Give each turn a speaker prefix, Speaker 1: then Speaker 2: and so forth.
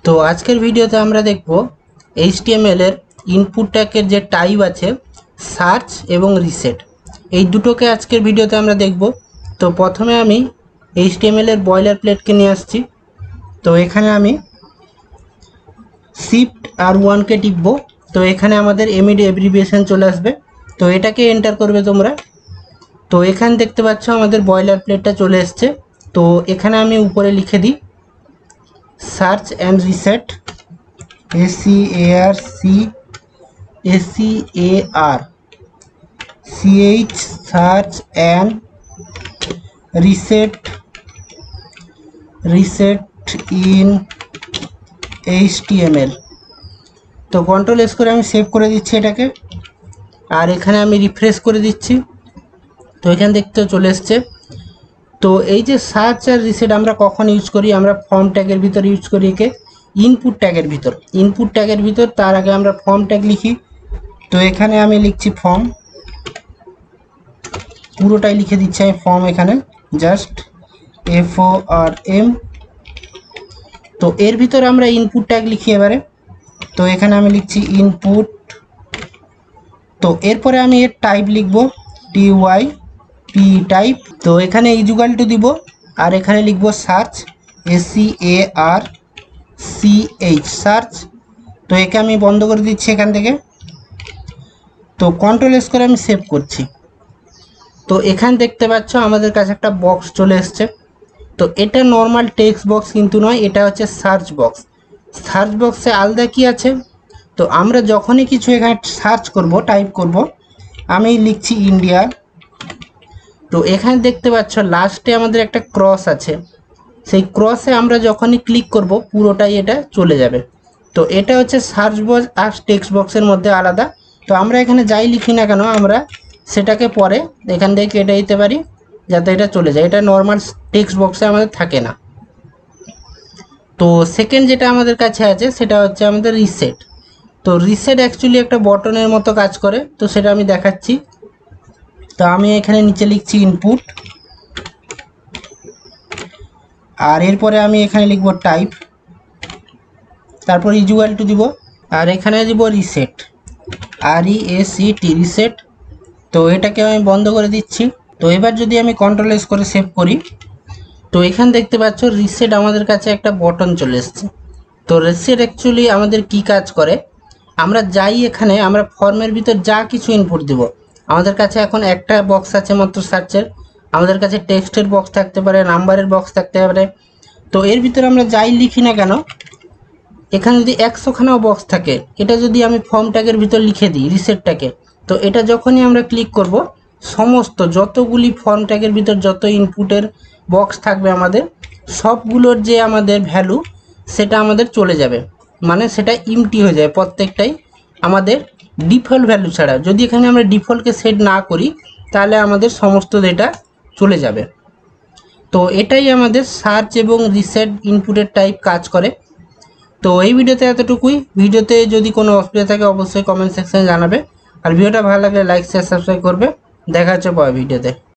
Speaker 1: তো আজকের ভিডিওতে আমরা দেখব HTML এর ইনপুট ট্যাগের যে টাইপ আছে সার্চ এবং রিসেট, এই দুটোকে আজকের ভিডিওতে আমরা দেখব। তো প্রথমে আমি HTML এর বয়লার প্লেটকে নিয়ে আসছি। তো এখানে আমি শিফট R1 কে টিপব। তো এখানে আমাদের এমইডি অ্যাব্রিভিয়েশন চলে আসবে। তো এটাকে এন্টার করবে তোমরা। তো এখানে দেখতে পাচ্ছ আমাদের বয়লার প্লেটটা চলে এসছে। তো এখানে আমি উপরে লিখে দিই search and reset, SEARCH search and reset in HTML। তো কন্ট্রোল এস করে আমি সেভ করে দিচ্ছি এটাকে, আর এখানে আমি রিফ্রেশ করে দিচ্ছি। তো এখানে দেখতে চলে এসছে। তো এই যে সার্চ আর রিসেট আমরা কখন ইউজ করি, আমরা ফর্ম ট্যাগের ভিতর ইউজ করি, একে ইনপুট ট্যাগের ভিতর। তার আগে আমরা ফর্ম ট্যাগ লিখি। তো এখানে আমি লিখছি ফর্ম, পুরোটাই লিখে দিচ্ছি আমি ফর্ম, এখানে জাস্ট FORM। তো এর ভিতর আমরা ইনপুট ট্যাগ লিখি এবারে। তো এখানে আমি লিখছি ইনপুট। তো এরপরে আমি এর টাইপ লিখব TYP টাইপ। তো এখানে ইজুগাল টু দিব, আর এখানে লিখব সার্চ SEARCH সার্চ। তো একে আমি বন্ধ করে দিচ্ছি এখান থেকে। তো কন্ট্রোল এস করে আমি সেভ করছি। তো এখানে দেখতে পাচ্ছ আমাদের কাছে একটা বক্স চলে এসছে। তো এটা নর্মাল টেক্সট বক্স কিন্তু নয়, এটা হচ্ছে সার্চ বক্স। সার্চ বক্সে আলাদা কি আছে, তো আমরা যখনই কিছু এখানে সার্চ করব, টাইপ করব, আমি লিখছি ইন্ডিয়া। তো এখানে দেখতে পাচ্ছ লাস্টে আমাদের একটা ক্রস আছে, সেই ক্রসে আমরা যখনই ক্লিক করব পুরোটাই এটা চলে যাবে। তো এটা হচ্ছে সার্চ বক্স আর টেক্সট বক্সের মধ্যে আলাদা। তো আমরা এখানে যাই লিখি না কেন, আমরা সেটাকে পরে এখান থেকে কেটে দিতে পারি যাতে এটা চলে যায়। এটা নর্মাল টেক্সট বক্সে আমাদের থাকে না। তো সেকেন্ড যেটা আমাদের কাছে আছে সেটা হচ্ছে আমাদের রিসেট। তো রিসেট অ্যাকচুয়ালি একটা বটনের মতো কাজ করে, তো সেটা আমি দেখাচ্ছি। তো আমি এখানে নিচে লিখছি ইনপুট, আর এরপরে আমি এখানে লিখব টাইপ, তারপর ইজুয়াল টু দিব, আর এখানে দিব রিসেট RESET রিসেট। তো এটাকে আমি বন্ধ করে দিচ্ছি। তো এবার যদি আমি কন্ট্রোল এস করে সেভ করি, তো এখানে দেখতে পাচ্ছ রিসেট আমাদের কাছে একটা বটন চলে এসছে। তো রিসেট অ্যাকচুয়ালি আমাদের কি কাজ করে, আমরা যাই এখানে আমরা ফর্মের ভিতর যা কিছু ইনপুট দিব, আমাদের কাছে এখন একটা বক্স আছে মাত্র সার্চের, আমাদের কাছে টেক্সটের বক্স থাকতে পারে, নাম্বারের বক্স থাকতে পারে। তো এর ভিতরে আমরা যাই লিখি না কেন, এখানে যদি 100খানাও বক্স থাকে, এটা যদি আমি ফর্ম ট্যাগের ভিতর লিখে দিই রিসেটটাকে, তো এটা যখনই আমরা ক্লিক করব সমস্ত যতগুলি ফর্ম ট্যাগের ভিতর যত ইনপুটের বক্স থাকবে আমাদের সবগুলোর যে আমাদের ভ্যালু সেটা আমাদের চলে যাবে, মানে সেটা ইমটি হয়ে যায় প্রত্যেকটাই আমাদের ডিফল্ট ভ্যালু ছাড়া। যদি এখানে আমরা ডিফল্টকে সেট না করি তাহলে আমাদের সমস্ত ডেটা চলে যাবে। তো এটাই আমাদের সার্চ এবং রিসেট ইনপুটের টাইপ কাজ করে। তো এই ভিডিওতে এতটুকুই। ভিডিওতে যদি কোনো অসুবিধা থাকে অবশ্যই কমেন্ট সেকশনে জানাবে, আর ভিডিওটা ভালো লাগলে লাইক শেয়ার সাবস্ক্রাইব করবে। দেখা হচ্ছে পরের ভিডিওতে।